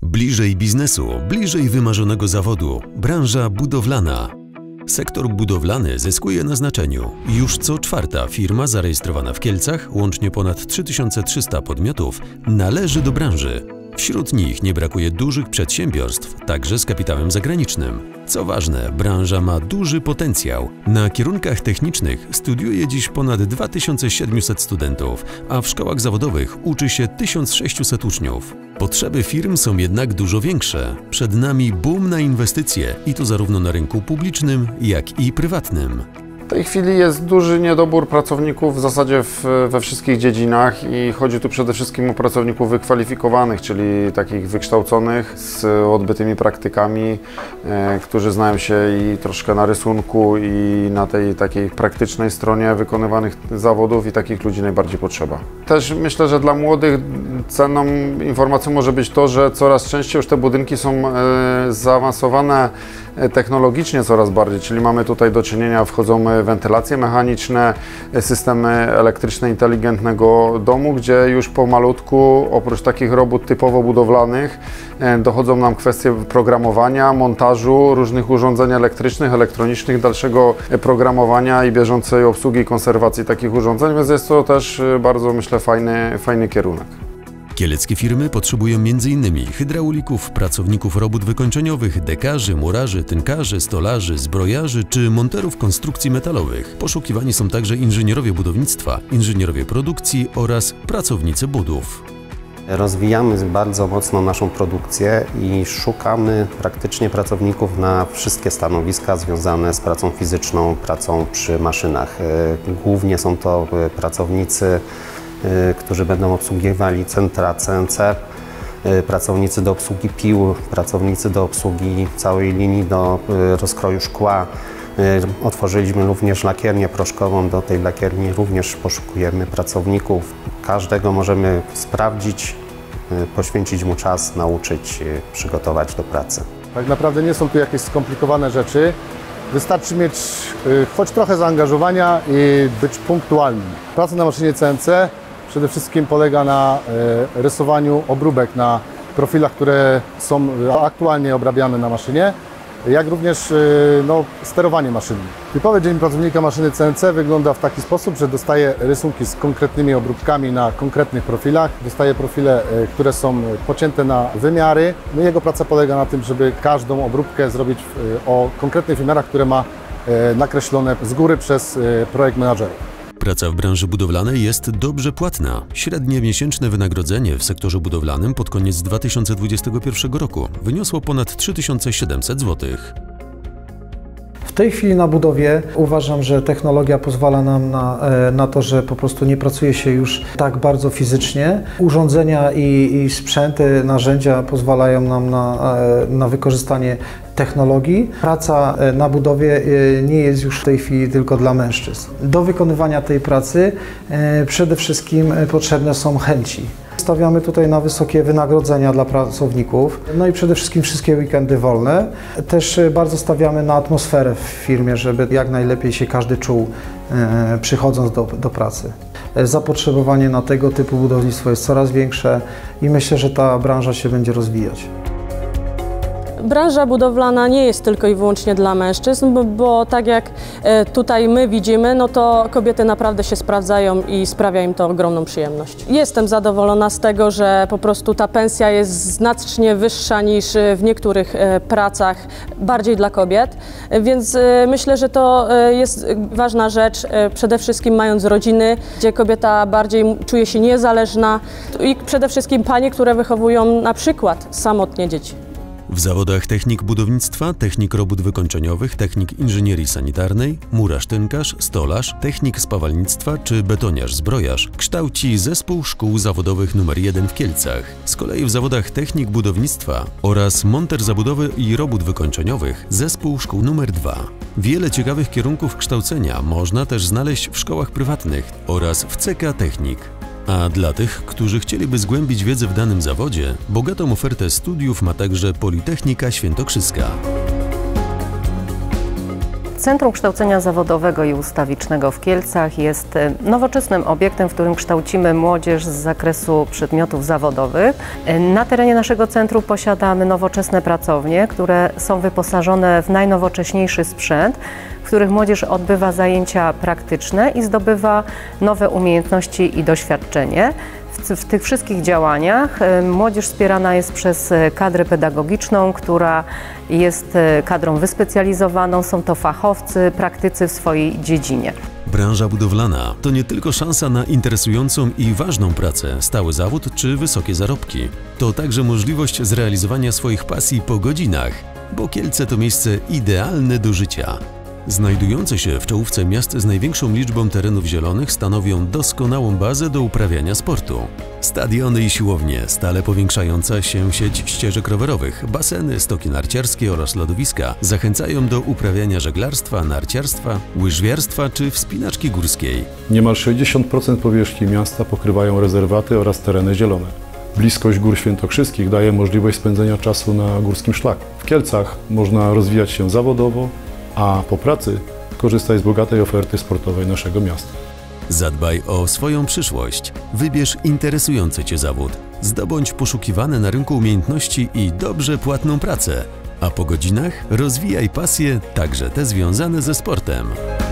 Bliżej biznesu, bliżej wymarzonego zawodu. Branża budowlana. Sektor budowlany zyskuje na znaczeniu. Już co czwarta firma zarejestrowana w Kielcach, łącznie ponad 3300 podmiotów, należy do branży. Wśród nich nie brakuje dużych przedsiębiorstw, także z kapitałem zagranicznym. Co ważne, branża ma duży potencjał. Na kierunkach technicznych studiuje dziś ponad 2700 studentów, a w szkołach zawodowych uczy się 1600 uczniów. Potrzeby firm są jednak dużo większe. Przed nami boom na inwestycje i to zarówno na rynku publicznym, jak i prywatnym. W tej chwili jest duży niedobór pracowników w zasadzie we wszystkich dziedzinach i chodzi tu przede wszystkim o pracowników wykwalifikowanych, czyli takich wykształconych z odbytymi praktykami, którzy znają się i troszkę na rysunku i na tej takiej praktycznej stronie wykonywanych zawodów i takich ludzi najbardziej potrzeba. Też myślę, że dla młodych cenną informacją może być to, że coraz częściej już te budynki są zaawansowane technologicznie coraz bardziej, czyli mamy tutaj do czynienia, wchodzą wentylacje mechaniczne, systemy elektryczne inteligentnego domu, gdzie już pomalutku, oprócz takich robót typowo budowlanych, dochodzą nam kwestie programowania, montażu różnych urządzeń elektrycznych, elektronicznych, dalszego programowania i bieżącej obsługi i konserwacji takich urządzeń, więc jest to też bardzo, myślę, fajny kierunek. Kieleckie firmy potrzebują m.in. hydraulików, pracowników robót wykończeniowych, dekarzy, murarzy, tynkarzy, stolarzy, zbrojarzy czy monterów konstrukcji metalowych. Poszukiwani są także inżynierowie budownictwa, inżynierowie produkcji oraz pracownicy budów. Rozwijamy bardzo mocno naszą produkcję i szukamy praktycznie pracowników na wszystkie stanowiska związane z pracą fizyczną, pracą przy maszynach. Głównie są to pracownicy, którzy będą obsługiwali centra CNC, pracownicy do obsługi pił, pracownicy do obsługi całej linii do rozkroju szkła. Otworzyliśmy również lakiernię proszkową, do tej lakierni również poszukujemy pracowników. Każdego możemy sprawdzić, poświęcić mu czas, nauczyć, przygotować do pracy. Tak naprawdę nie są tu jakieś skomplikowane rzeczy. Wystarczy mieć choć trochę zaangażowania i być punktualnym. Praca na maszynie CNC przede wszystkim polega na rysowaniu obróbek na profilach, które są aktualnie obrabiane na maszynie, jak również sterowanie maszyny. Typowy dzień pracownika maszyny CNC wygląda w taki sposób, że dostaje rysunki z konkretnymi obróbkami na konkretnych profilach, dostaje profile, które są pocięte na wymiary. Jego praca polega na tym, żeby każdą obróbkę zrobić o konkretnych wymiarach, które ma nakreślone z góry przez projekt menadżerów. Praca w branży budowlanej jest dobrze płatna. Średnie miesięczne wynagrodzenie w sektorze budowlanym pod koniec 2021 roku wyniosło ponad 3700 zł. W tej chwili na budowie uważam, że technologia pozwala nam na to, że po prostu nie pracuje się już tak bardzo fizycznie. Urządzenia i sprzęty, narzędzia pozwalają nam na wykorzystanie technologii. Praca na budowie nie jest już w tej chwili tylko dla mężczyzn. Do wykonywania tej pracy przede wszystkim potrzebne są chęci. Stawiamy tutaj na wysokie wynagrodzenia dla pracowników, no i przede wszystkim wszystkie weekendy wolne. Też bardzo stawiamy na atmosferę w firmie, żeby jak najlepiej się każdy czuł, przychodząc do pracy. Zapotrzebowanie na tego typu budownictwo jest coraz większe i myślę, że ta branża się będzie rozwijać. Branża budowlana nie jest tylko i wyłącznie dla mężczyzn, bo tak jak tutaj my widzimy, no to kobiety naprawdę się sprawdzają i sprawia im to ogromną przyjemność. Jestem zadowolona z tego, że po prostu ta pensja jest znacznie wyższa niż w niektórych pracach bardziej dla kobiet, więc myślę, że to jest ważna rzecz, przede wszystkim mając rodziny, gdzie kobieta bardziej czuje się niezależna i przede wszystkim panie, które wychowują na przykład samotnie dzieci. W zawodach technik budownictwa, technik robót wykończeniowych, technik inżynierii sanitarnej, murarz-tynkarz, stolarz, technik spawalnictwa czy betoniarz-zbrojarz kształci Zespół Szkół Zawodowych nr 1 w Kielcach. Z kolei w zawodach technik budownictwa oraz monter zabudowy i robót wykończeniowych Zespół Szkół nr 2. Wiele ciekawych kierunków kształcenia można też znaleźć w szkołach prywatnych oraz w CK Technik. A dla tych, którzy chcieliby zgłębić wiedzę w danym zawodzie, bogatą ofertę studiów ma także Politechnika Świętokrzyska. Centrum Kształcenia Zawodowego i Ustawicznego w Kielcach jest nowoczesnym obiektem, w którym kształcimy młodzież z zakresu przedmiotów zawodowych. Na terenie naszego centrum posiadamy nowoczesne pracownie, które są wyposażone w najnowocześniejszy sprzęt, w których młodzież odbywa zajęcia praktyczne i zdobywa nowe umiejętności i doświadczenie. W tych wszystkich działaniach młodzież wspierana jest przez kadrę pedagogiczną, która jest kadrą wyspecjalizowaną, są to fachowcy, praktycy w swojej dziedzinie. Branża budowlana to nie tylko szansa na interesującą i ważną pracę, stały zawód czy wysokie zarobki. To także możliwość zrealizowania swoich pasji po godzinach, bo Kielce to miejsce idealne do życia. Znajdujące się w czołówce miast z największą liczbą terenów zielonych stanowią doskonałą bazę do uprawiania sportu. Stadiony i siłownie, stale powiększająca się sieć ścieżek rowerowych, baseny, stoki narciarskie oraz lodowiska zachęcają do uprawiania żeglarstwa, narciarstwa, łyżwiarstwa czy wspinaczki górskiej. Niemal 60% powierzchni miasta pokrywają rezerwaty oraz tereny zielone. Bliskość Gór Świętokrzyskich daje możliwość spędzenia czasu na górskim szlaku. W Kielcach można rozwijać się zawodowo, a po pracy korzystać z bogatej oferty sportowej naszego miasta. Zadbaj o swoją przyszłość. Wybierz interesujący Cię zawód. Zdobądź poszukiwane na rynku umiejętności i dobrze płatną pracę. A po godzinach rozwijaj pasje, także te związane ze sportem.